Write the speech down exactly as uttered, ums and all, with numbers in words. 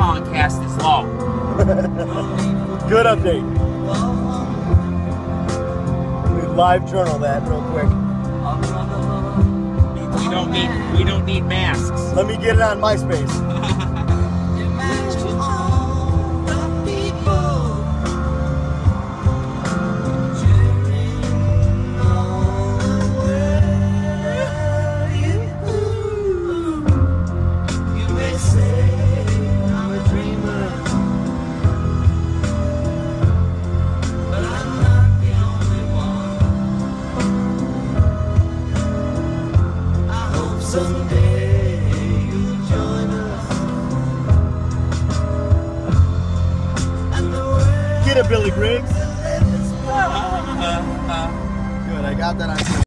pollen cast is low. Good update. We live journal that real quick. We don't need we don't need masks. Let me get it on MySpace. Someday you'll join us. And the world Get it, Billy Griggs. will live its Good, I got that on.